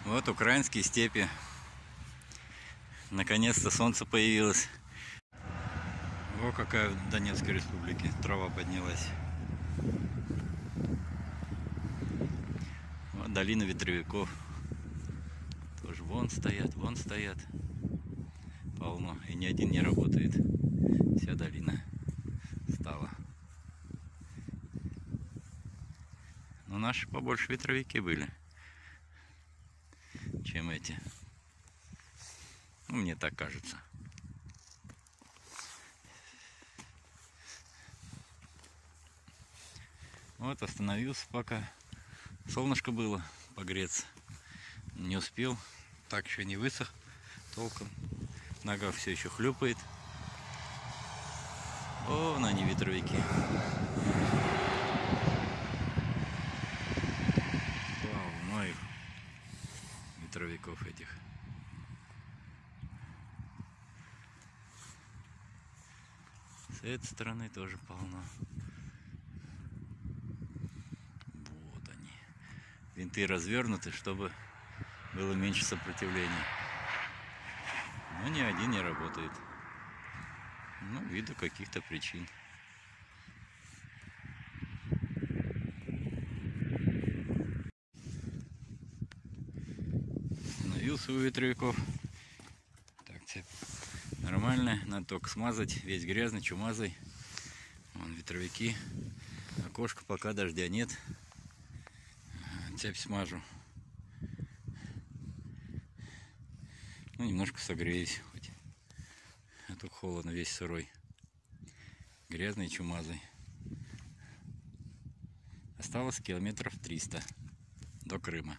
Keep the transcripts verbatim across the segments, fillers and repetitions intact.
Вот украинские степи. Наконец-то солнце появилось. О, какая в Донецкой республике трава поднялась. Вот долина ветровиков. Тоже вон стоят, вон стоят. Полно. И ни один не работает. Вся долина стала. Но наши побольше ветровики были, чем эти. Ну, мне так кажется. Вот остановился пока. Солнышко было погреться. Не успел. Так еще не высох толком. Нога все еще хлюпает. О, на не ветровики. Полно их. Ветровиков этих. С этой стороны тоже полно. Вот они. Винты развернуты, чтобы было меньше сопротивления. Но ни один не работает. Ну, ввиду каких-то причин. Остановился у ветровиков. Так, цепь нормальная. Надо только смазать. Весь грязный, чумазый. Вон ветровики. Окошко пока дождя нет. Цепь смажу. Ну, немножко согреюсь хоть. А то холодно, весь сырой. Грязный и чумазый. Осталось километров триста до Крыма.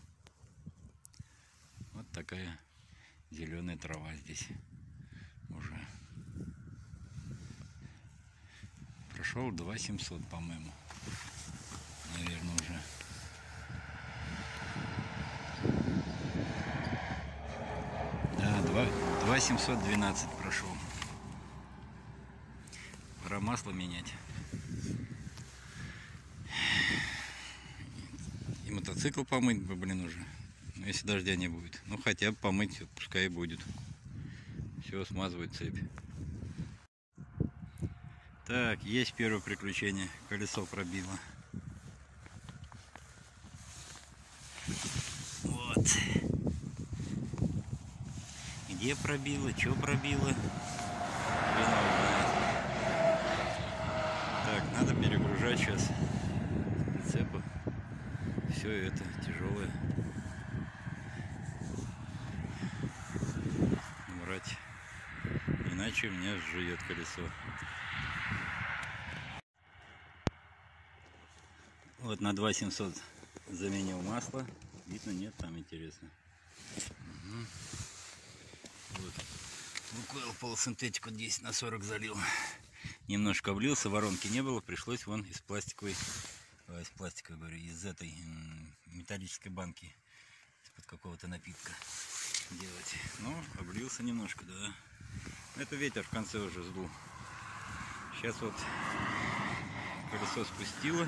Вот такая зеленая трава здесь уже. Прошел два семьсот, по-моему. Наверное, уже. Да, два семьсот двенадцать прошел. Пора масло менять. И мотоцикл помыть бы, блин, уже. Но если дождя не будет. Ну, хотя бы помыть, пускай и будет. Все, смазывает цепь. Так, есть первое приключение. Колесо пробило. Вот. Где пробило, что пробило? Так, надо перегружать сейчас прицепы. Все это тяжелое. Брать. Иначе меня сжует колесо. Вот на два семьсот заменил масло. Видно, нет, там интересно. Угу. Вот. Лукойл полусинтетику десять на сорок залил. Немножко облился, воронки не было, пришлось вон из пластиковой, из пластиковой, говорю, из этой металлической банки, из-под какого-то напитка делать. Ну, облился немножко, да. Это ветер в конце уже сдул. Сейчас вот колесо спустило.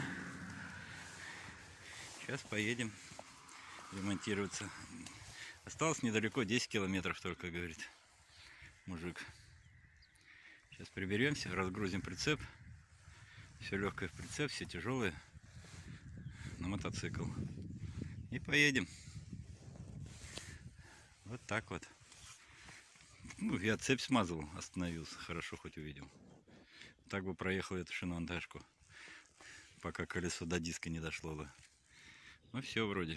Сейчас поедем ремонтироваться. Осталось недалеко, десять километров только, говорит мужик. Сейчас приберемся, разгрузим прицеп. Все легкое в прицеп, все тяжелое на мотоцикл. И поедем. Вот так вот. Ну, я цепь смазывал, остановился. Хорошо хоть увидел. Так бы проехал эту шиномонтажку, пока колесо до диска не дошло бы. Ну все вроде.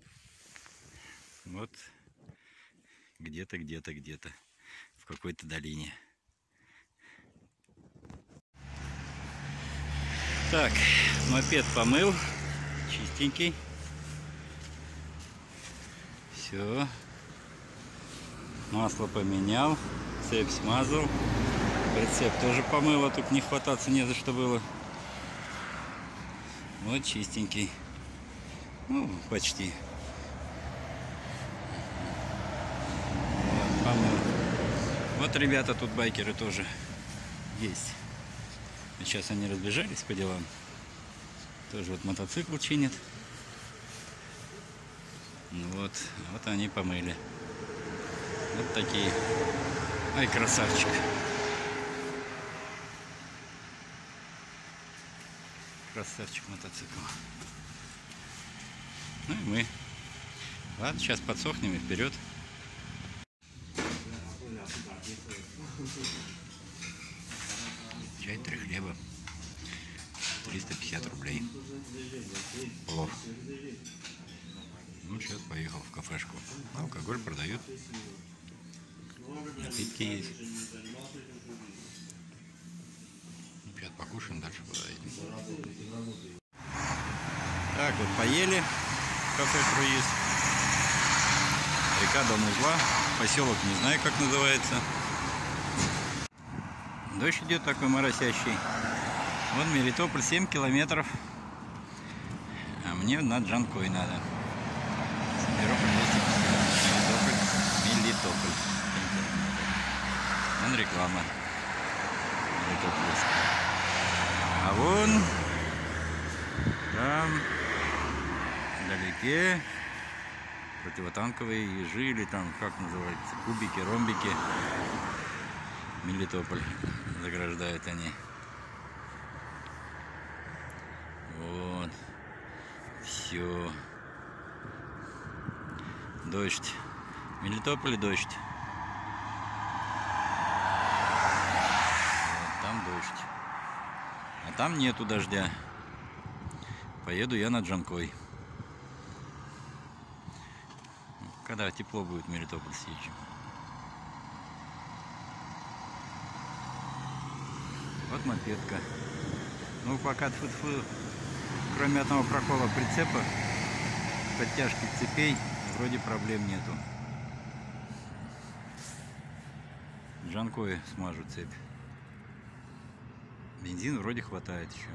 Вот где-то, где-то, где-то в какой-то долине. Так, мопед помыл, чистенький. Все. Масло поменял, цепь смазал. Прицеп тоже помыл, а тут не хвататься не за что было. Вот чистенький. Ну, почти. Вот, помыл. Вот ребята тут байкеры тоже есть. Сейчас они разбежались по делам. Тоже вот мотоцикл чинят. Ну вот, вот они помыли. Вот такие. Ай, красавчик. Красавчик мотоцикл. Ну и мы. Ладно, сейчас подсохнем и вперед. Чай, три хлеба. триста пятьдесят рублей. Плов. Ну, сейчас поехал в кафешку. Алкоголь продают. Напитки есть. Сейчас покушаем, дальше поедем. Так, вот поели. Кафе «Круиз». Река Дом Узла. Поселок не знаю, как называется. Дождь идет такой моросящий. Вот Мелитополь, семь километров. А мне на Джанкой надо. Симферополь двести пятьдесят. Мелитополь. Мелитополь. Вон реклама. Мелитопольская. А вон там вдалеке противотанковые ежи, или там как называется, кубики, ромбики. Мелитополь заграждают они. Вот. Все. Дождь. В Мелитополе дождь. Вот, там дождь. А там нету дождя. Поеду я на Джанкой. Когда тепло будет, в Мелитополь съезжу. Вот мопедка. Ну пока тьфу-тьфу, кроме одного прокола прицепа, подтяжки цепей, вроде проблем нету. Джанкой смажу цепь. Бензин вроде хватает еще.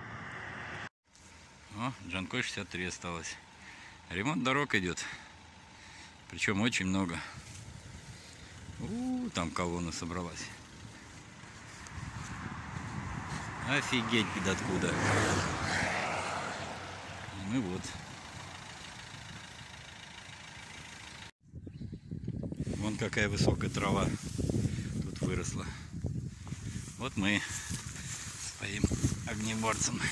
О, Джанкой шестьдесят три осталось. Ремонт дорог идет. Причем очень много. У-у-у, там колонна собралась. Офигеть, откуда. Ну вот. Вон какая высокая трава тут выросла. Вот мы своим огнеборцем.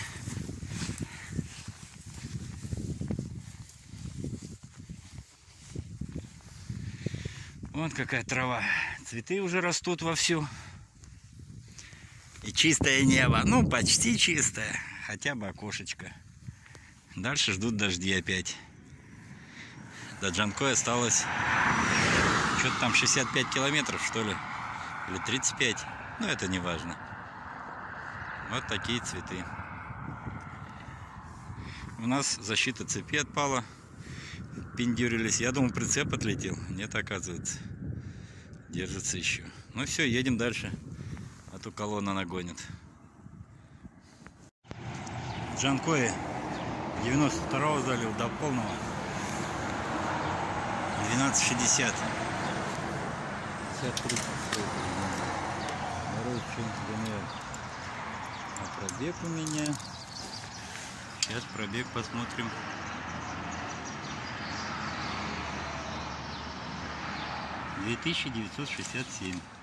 Вон какая трава. Цветы уже растут вовсю. И чистое небо. Ну, почти чистое. Хотя бы окошечко. Дальше ждут дожди опять. До Джанкой осталось что-то там шестьдесят пять километров, что ли. Или тридцать пять. Но это не важно. Вот такие цветы. У нас защита цепи отпала. Пиндюрились. Я думал, прицеп отлетел. Нет, оказывается. Держится еще. Ну все, едем дальше. А то колонна нагонит. Джанкой девяносто второго залил до полного. двенадцать шестьдесят. пятьдесят три. Второй что-нибудь гоняет. А пробег у меня. Сейчас пробег посмотрим. две тысячи девятьсот шестьдесят семь.